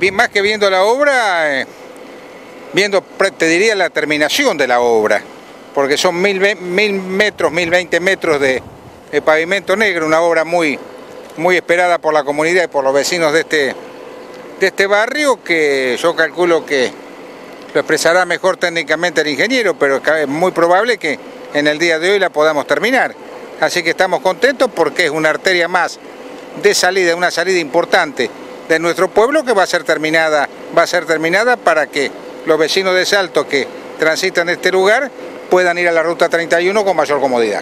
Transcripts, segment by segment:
más que viendo la obra, te diría la terminación de la obra, porque son 1020 metros de pavimento negro, una obra muy esperada por la comunidad y por los vecinos de este barrio, que yo calculo que lo expresará mejor técnicamente el ingeniero, pero es muy probable que en el día de hoy la podamos terminar. Así que estamos contentos porque es una arteria más de salida, una salida importante de nuestro pueblo que va a ser terminada para que los vecinos de Salto que transitan este lugar puedan ir a la ruta 31 con mayor comodidad.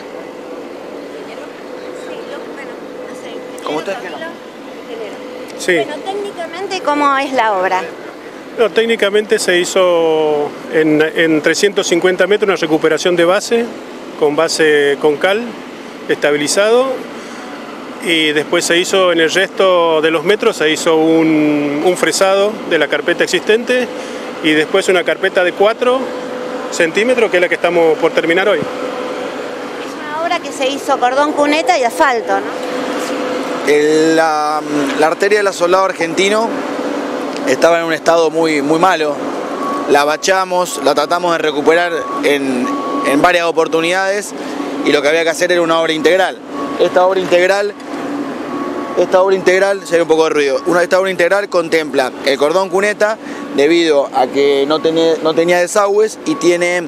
¿Cómo usted? Sí. Bueno, técnicamente, ¿cómo es la obra? No, técnicamente se hizo en 350 metros una recuperación de base con cal, estabilizado, y después se hizo en el resto de los metros, se hizo un fresado de la carpeta existente y después una carpeta de 4 centímetros, que es la que estamos por terminar hoy. Es una obra que se hizo cordón cuneta y asfalto, ¿no? La arteria del Asolado Argentino estaba en un estado muy malo. La bachamos, la tratamos de recuperar en varias oportunidades y lo que había que hacer era una obra integral. Esta obra integral, se ve un poco de ruido, esta obra integral contempla el cordón cuneta debido a que no tenía desagües y tiene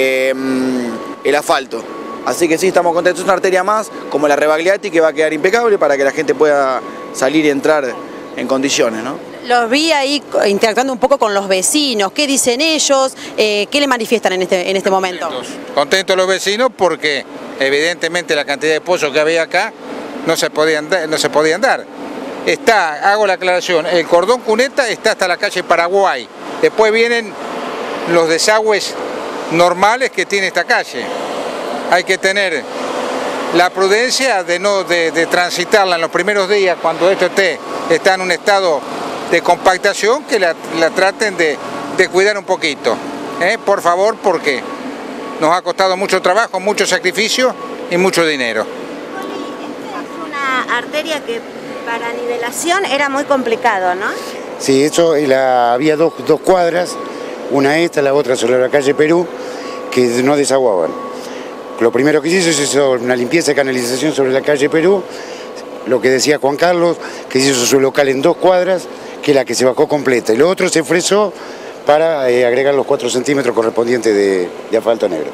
el asfalto. Así que sí, estamos contentos. Es una arteria más, como la Rebagliati, que va a quedar impecable para que la gente pueda salir y entrar en condiciones, ¿no? Los vi ahí interactuando un poco con los vecinos. ¿Qué dicen ellos? ¿Qué le manifiestan en este momento? Contentos los vecinos porque evidentemente la cantidad de pozos que había acá no se podían dar. Hago la aclaración, el cordón cuneta está hasta la calle Paraguay. Después vienen los desagües normales que tiene esta calle. Hay que tener la prudencia de transitarla en los primeros días cuando esto está en un estado de compactación, que la traten de cuidar un poquito, por favor, porque nos ha costado mucho trabajo, mucho sacrificio y mucho dinero. Esta es una arteria que para nivelación era muy complicado, ¿no? Sí, había dos cuadras, una esta, la otra sobre la calle Perú, que no desaguaban. Lo primero que se hizo una limpieza de canalización sobre la calle Perú, lo que decía Juan Carlos, que se hizo su local en 2 cuadras, que es la que se bajó completa, y lo otro se fresó para agregar los 4 centímetros correspondientes de asfalto negro.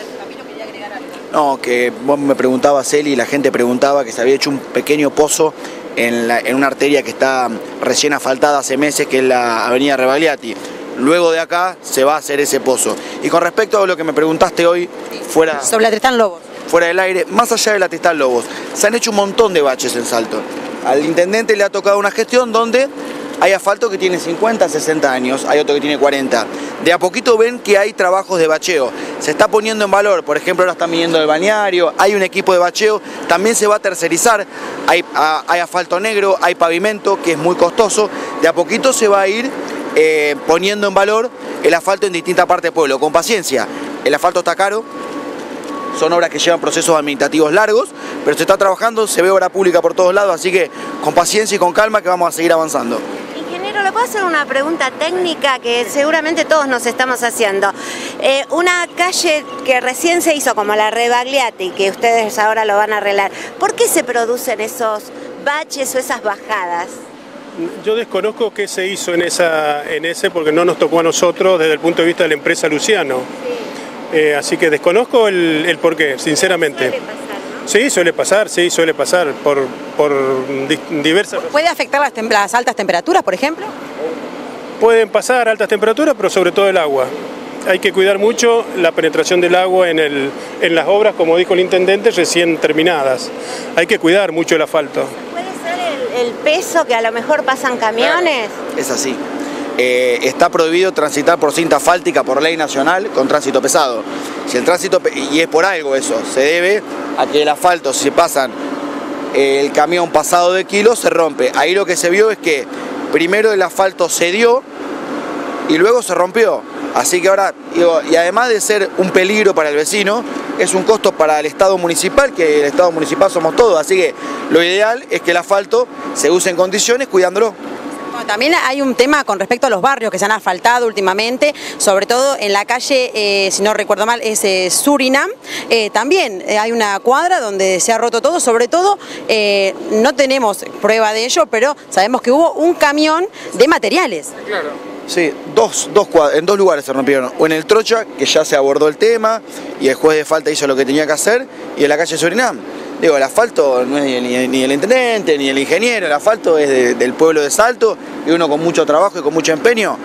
No, que vos me preguntabas, Eli, y la gente preguntaba que se había hecho un pequeño pozo en una arteria que está recién asfaltada hace meses, que es la avenida Rebagliati. Luego de acá se va a hacer ese pozo. Y con respecto a lo que me preguntaste hoy, sobre la Tristán Lobos. Fuera del aire, más allá de la Tristán Lobos, se han hecho un montón de baches en Salto. Al intendente le ha tocado una gestión donde hay asfalto que tiene 50, 60 años, hay otro que tiene 40. De a poquito ven que hay trabajos de bacheo. Se está poniendo en valor, por ejemplo, ahora están viniendo del balneario, hay un equipo de bacheo, también se va a tercerizar, hay asfalto negro, hay pavimento, que es muy costoso. De a poquito se va a ir poniendo en valor el asfalto en distintas partes del pueblo. Con paciencia, el asfalto está caro, son obras que llevan procesos administrativos largos, pero se está trabajando, se ve obra pública por todos lados, así que con paciencia y con calma que vamos a seguir avanzando. Ingeniero, ¿le puedo hacer una pregunta técnica que seguramente todos nos estamos haciendo? Una calle que recién se hizo como la Rebagliati, que ustedes ahora lo van a arreglar, ¿por qué se producen esos baches o esas bajadas? Yo desconozco qué se hizo en ese porque no nos tocó a nosotros desde el punto de vista de la empresa Luciano. Sí. Así que desconozco el porqué, sinceramente. Suele pasar, ¿no? Sí, suele pasar por diversas... ¿Puede afectar las altas temperaturas, por ejemplo? Pueden pasar altas temperaturas, pero sobre todo el agua. Hay que cuidar mucho la penetración del agua en las obras, como dijo el intendente, recién terminadas. Hay que cuidar mucho el asfalto. ¿El peso que a lo mejor pasan camiones? Es así. Está prohibido transitar por cinta asfáltica por ley nacional con tránsito pesado. Si el tránsito, y es por algo eso, se debe a que el asfalto, si pasan el camión pasado de kilos, se rompe. Ahí lo que se vio es que primero el asfalto cedió y luego se rompió. Así que ahora, y además de ser un peligro para el vecino, es un costo para el Estado municipal, que el Estado municipal somos todos. Así que lo ideal es que el asfalto se use en condiciones cuidándolo. Bueno, también hay un tema con respecto a los barrios que se han asfaltado últimamente, sobre todo en la calle, si no recuerdo mal, es Surinam. También hay una cuadra donde se ha roto todo, sobre todo no tenemos prueba de ello, pero sabemos que hubo un camión de materiales. Claro. Sí, en dos lugares se rompieron. O en el Trocha, que ya se abordó el tema y el juez de falta hizo lo que tenía que hacer, y en la calle Surinam. Digo, el asfalto no es ni el intendente ni el ingeniero, el asfalto es del pueblo de Salto, y uno con mucho trabajo y con mucho empeño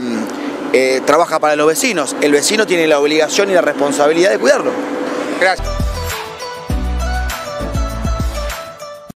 trabaja para los vecinos. El vecino tiene la obligación y la responsabilidad de cuidarlo. Gracias.